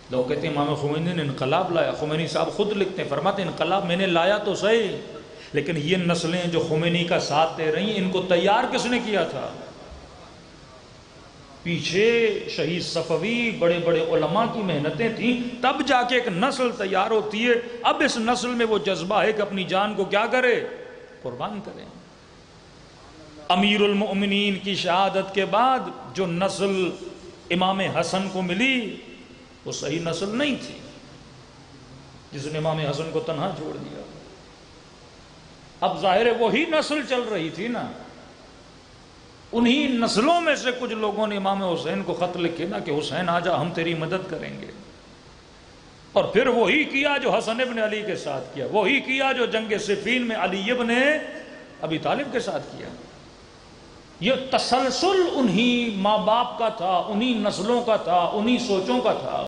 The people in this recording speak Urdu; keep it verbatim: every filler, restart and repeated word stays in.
لوگ کہتے ہیں امام خمینی نے انقلاب لایا. خمینی صاحب خود لکھتے ہیں، فرماتے ہیں انقلاب میں نے لایا تو صحیح، لیکن یہ نسلیں جو خمینی کا ساتھ دے رہی ہیں ان کو تیار کس نے کیا تھا؟ پیچھے شہید صفوی بڑے بڑے علماء کی محنتیں تھیں، تب جا کے ایک نسل تیار ہوتی ہے. اب اس نسل میں وہ جذبہ ہے کہ اپنی جان کو کیا کرے؟ قربان کریں. امیر المؤمنین کی شہادت کے بعد جو نسل امام حسن کو ملی وہ صحیح نسل نہیں تھی، جس نے امام حسن کو تنہا چھوڑ دیا. اب ظاہر ہے وہی نسل چل رہی تھی نا، انہی نسلوں میں سے کچھ لوگوں نے امام حسین کو خط لکھے نا کہ حسین آجا ہم تیری مدد کریں گے، اور پھر وہی کیا جو حسن ابن علی کے ساتھ کیا، وہی کیا جو جنگ صفین میں علی ابن ابی طالب کے ساتھ کیا. یہ تسلسل انہی ماں باپ کا تھا، انہی نسلوں کا تھا، انہی سوچوں کا تھا.